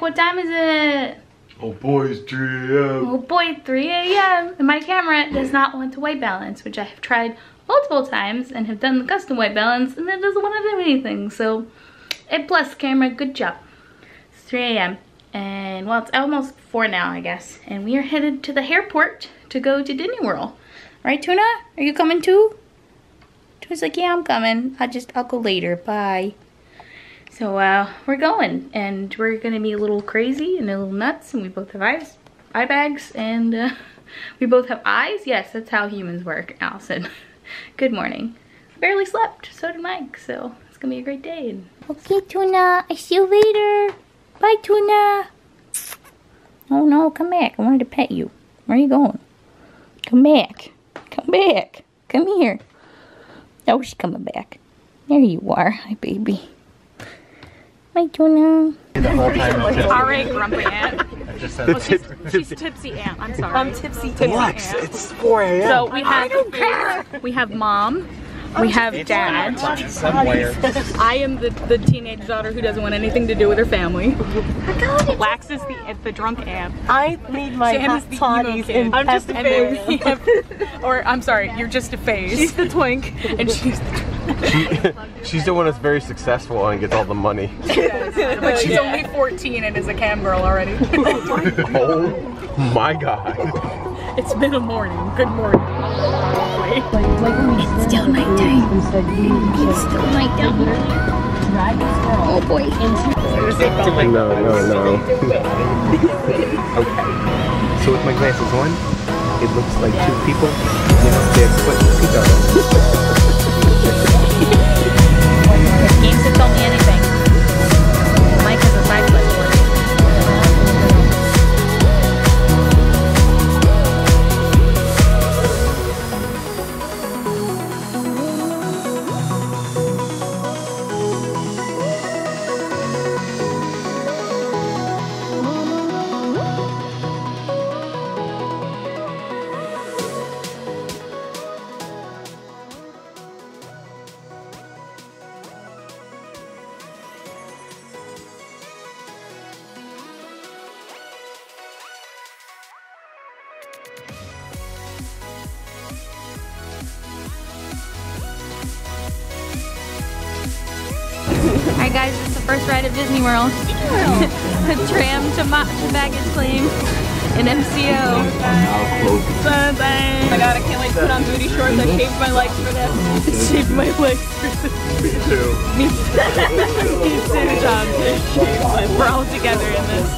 what time is it? Oh boy, it's 3 a.m. Oh boy, 3 a.m. And my camera does not want to white balance, which I have tried multiple times and have done the custom white balance, and it doesn't want to do anything. So, A plus camera, good job. It's 3 a.m. and well, it's almost 4 now, I guess. And we are headed to the airport to go to Disney World. Right, Tuna? Are you coming too? Tuna's like, yeah, I'm coming. I'll go later. Bye. So we're going, and we're gonna be a little crazy and a little nuts, and we both have eye bags, and we both have eyes. Yes, that's how humans work, Allison. Good morning. Barely slept, so did Mike, so it's gonna be a great day. Okay, Tuna, I see you later. Bye, Tuna. Oh no, come back. I wanted to pet you. Where are you going? Come back. Come back. Come here. Oh, she's coming back. There you are. Hi, baby. Bye, Tuna. Alright, grumpy aunt. She's tipsy aunt. I'm sorry. I'm tipsy. Lex, it's 4 a.m. So we have mom. We have dad. I am the teenage daughter who doesn't want anything to do with her family. Lax is the drunk aunt. I made my Sam is the emo kid. in I'm just a February. phase. Or I'm sorry, you're just a phase. She's the twink, and she's the She's the one that's very successful and gets all the money. but she's only 14 and is a cam girl already. Oh my god. It's been a morning. Good morning. It's still nighttime. It's still nighttime. Oh boy. No. Okay. So with my glasses on, it looks like 2 people. You know, they're putting pizza on. Games have told me anything. Mike has a side quest for it. Alright guys, this is the first ride of Disney World. A tram to baggage claim in MCO. Bye-bye. Oh my god, I can't wait to put on booty shorts. I shaved my legs for this. Shaved my legs for this. Me too. Me too, John. We're all together in this.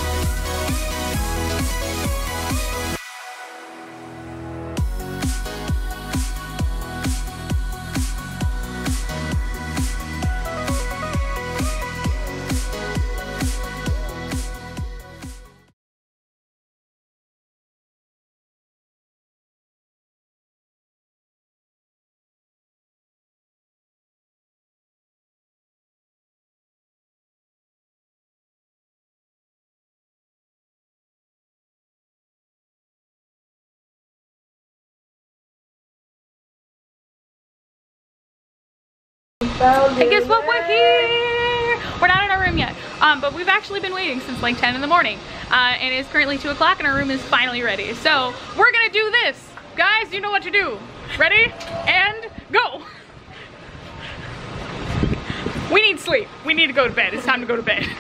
And guess what? We're here! We're not in our room yet, but we've actually been waiting since like 10 in the morning. And it's currently 2 o'clock and our room is finally ready. So we're gonna do this. Guys, you know what to do. Ready? And go! We need sleep. We need to go to bed. It's time to go to bed.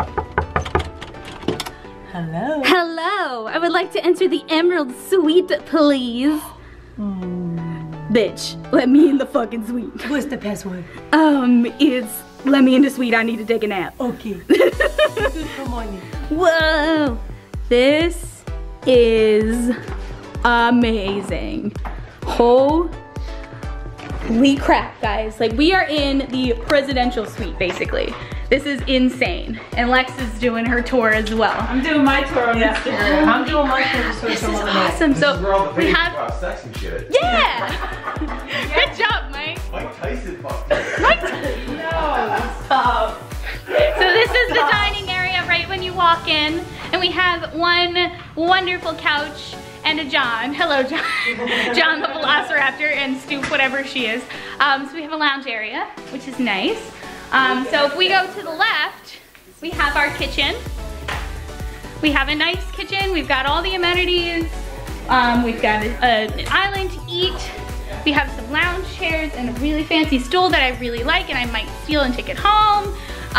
Hello. Hello! I would like to enter the Emerald Suite, please. Bitch, let me in the fucking suite. What's the password? It's let me in the suite. I need to take a nap. Okay. Good morning. Whoa! This is amazing. Holy crap, guys. Like, we are in the presidential suite, basically. This is insane. And Lex is doing her tour as well. I'm doing my tour on Instagram. I'm doing my tour just so This is someone awesome. So we have, sex and shit. yeah! Good job, Mike. Mike Tyson fucked it. Mike Tyson. No, stop. So this is the dining area right when you walk in. And we have one wonderful couch and a John. Hello, John. John the Velociraptor and Stoop, whatever she is. So we have a lounge area, which is nice. So if we go to the left, we have our kitchen. We have a nice kitchen. We've got all the amenities. We've got an island to eat. We have some lounge chairs and a really fancy stool that I really like and I might steal and take it home.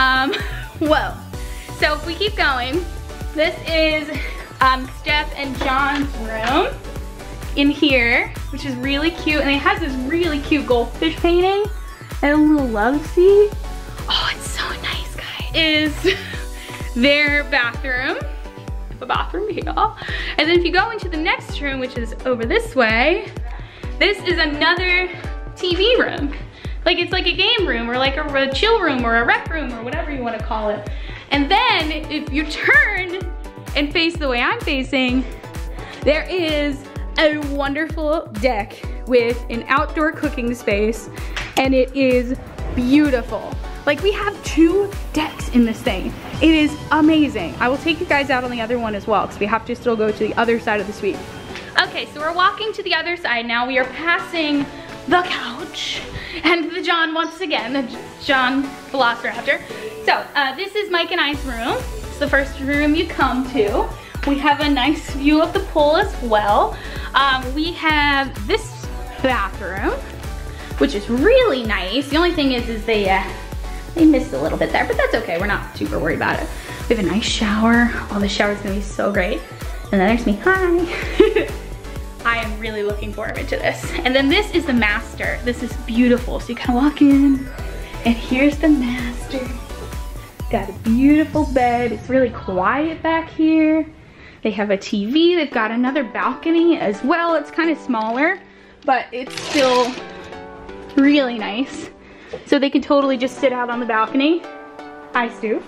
Whoa. So if we keep going, this is Steph and John's room in here, which is really cute. And it has this really cute goldfish painting and a little love seat. Oh, it's so nice, guys. Is their bathroom. A bathroom here. And then if you go into the next room, which is over this way, this is another TV room. Like it's like a game room or like a chill room or a rec room or whatever you want to call it. And then if you turn and face the way I'm facing, there is a wonderful deck with an outdoor cooking space and it is beautiful. Like we have 2 decks in this thing. It is amazing. I will take you guys out on the other one as well because we have to still go to the other side of the suite. Okay, so we're walking to the other side now. We are passing the couch and the John once again, the John Velociraptor. So this is Mike and I's room. It's the first room you come to. We have a nice view of the pool as well. We have this bathroom, which is really nice. The only thing is they missed a little bit there, but that's okay. We're not super worried about it. We have a nice shower. Oh, the shower's gonna be so great. And then there's me, hi. I am really looking forward to this. And then this is the master. This is beautiful. So you kind of walk in and here's the master. Got a beautiful bed. It's really quiet back here. They have a TV. They've got another balcony as well. It's kind of smaller, but it's still really nice. So they can totally just sit out on the balcony. Hi, Stu.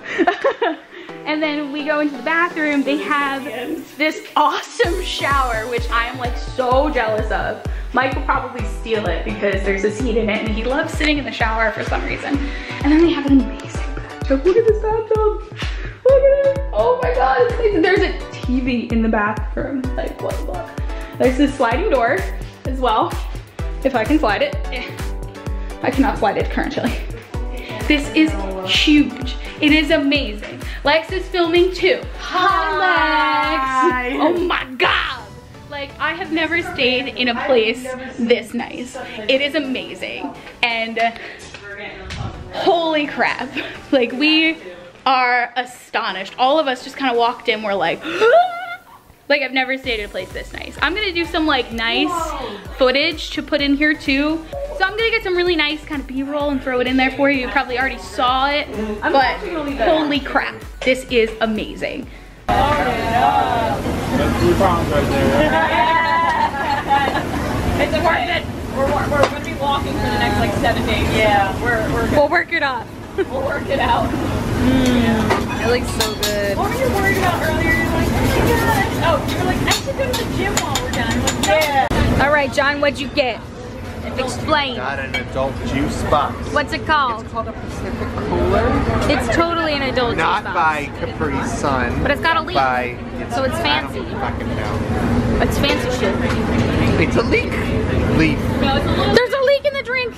And then we go into the bathroom. They have this awesome shower, which I am like so jealous of. Mike will probably steal it because there's a seat in it and he loves sitting in the shower for some reason. And then they have an amazing bathtub. Look at this bathtub. Look at it. Oh my God, it's amazing. There's a TV in the bathroom. Like what the fuck? There's this sliding door as well. If I can slide it. I cannot slide it currently. This is huge. It is amazing. Lex is filming too. Hi, Lex. Oh my God. Like I have never stayed in a place this nice. It is amazing. And holy crap. Like we are astonished. All of us just kind of walked in, we're like, like I've never stayed in a place this nice. I'm gonna do some like nice footage to put in here too. So I'm gonna get some really nice kind of B-roll and throw it in there for you. You probably already saw it, but holy crap, this is amazing. That's 3 pounds right there. It's worth it. We're gonna be walking for the next like 7 days. Yeah, we'll work it up. We'll work it out. It looks so good. What were you worried about earlier? You're like, oh my gosh. Oh, you were like, I should go to the gym while we're done. Like, yeah. All right, John, what'd you get? Explain. Got an adult juice box. What's it called? It's called a Pacific Cooler. It's totally an adult juice box. Not by Capri Sun. But it's got a leak. So it's fancy. I don't fucking know. It's fancy shit. It's a leak. Leaf. No, it's a little. There's a leak in the drink.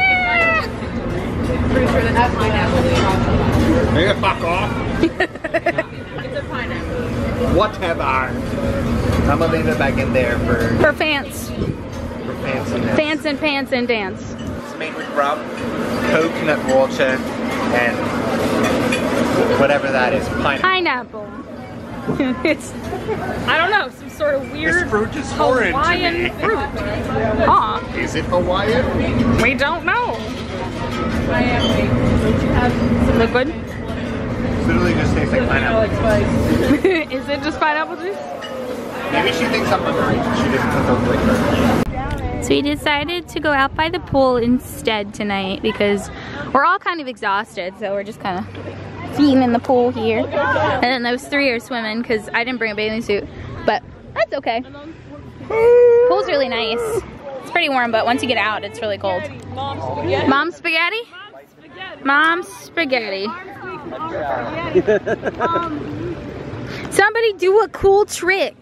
Pretty sure that's pineapple. May I fuck off? It's a pineapple. Whatever. I'm gonna leave it back in there for fans. For fanciness. Fans and pants and dance. It's made with rum, coconut water, and whatever that is, pineapple. It's, I don't know, some sort of weird this fruit is foreign Hawaiian to me. fruit. Huh. Is it Hawaiian? We don't know. Liquid? Literally just tastes like pineapple. Is it just pineapple juice? Maybe she thinks I'm underage. She didn't put the liquor. So we decided to go out by the pool instead tonight because we're all kind of exhausted, so we're just kind of feeding in the pool here. And then those 3 are swimming because I didn't bring a bathing suit, but that's okay. Pool's really nice. It's pretty warm, but once you get out, it's really cold. Mom spaghetti? Mom spaghetti. Somebody do a cool trick.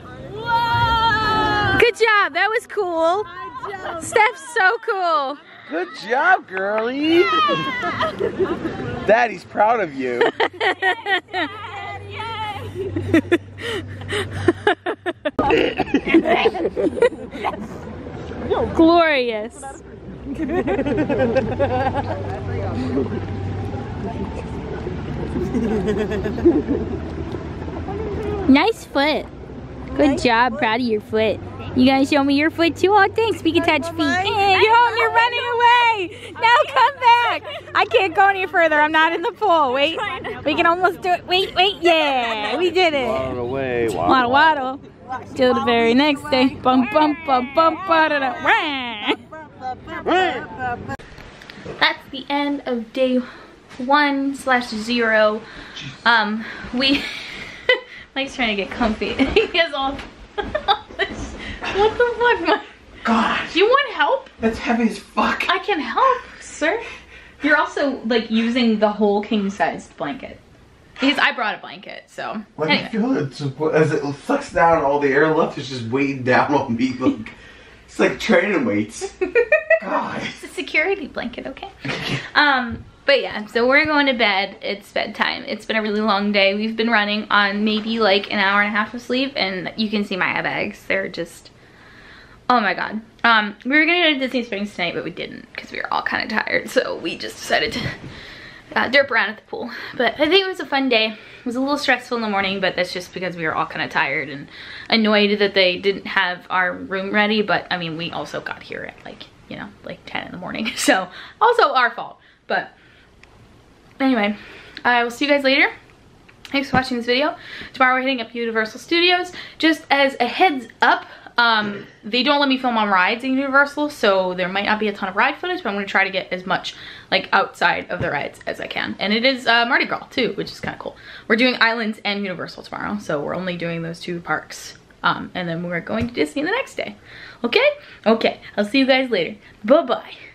Good job, that was cool. Steph's so cool. Good job, girlie. Daddy's proud of you. Glorious. Nice foot. Good job. Proud of your foot. You gonna show me your foot too? Oh, thanks. We can touch feet. You're running away. Now come back. I can't go any further. I'm not in the pool. Wait. We can almost do it. Wait. Yeah. We did it. Waddle away. Waddle, waddle. Till the very next day. Bum, bum, bum, bum, ba-da-da. That's the end of day 1/0. Mike's trying to get comfy. He has all this. What the fuck, Mike? God. Do you want help? That's heavy as fuck. I can help, sir. You're also like using the whole king size blanket. Because I brought a blanket, so. Let anyway. me feel it. As it sucks down, all the air left is just weighing down on me. Like, it's like training weights. God. It's a security blanket, okay? But yeah, so we're going to bed. It's bedtime. It's been a really long day. We've been running on maybe like an hour and a half of sleep, and you can see my eye bags. They're just, oh my God. We were gonna go to Disney Springs tonight, but we didn't because we were all kind of tired. So we just decided to derp around at the pool. But I think it was a fun day. It was a little stressful in the morning, but that's just because we were all kind of tired and annoyed that they didn't have our room ready. But I mean, we also got here at like, you know, like 10 in the morning. So also our fault, but anyway, I will see you guys later. Thanks for watching this video. Tomorrow we're hitting up Universal Studios. Just as a heads up, they don't let me film on rides in Universal, so there might not be a ton of ride footage, but I'm gonna try to get as much like outside of the rides as I can. And it is Mardi Gras too, which is kind of cool. We're doing Islands and Universal tomorrow, so we're only doing those 2 parks. And then we're going to Disney the next day. Okay? Okay, I'll see you guys later. Bye-bye.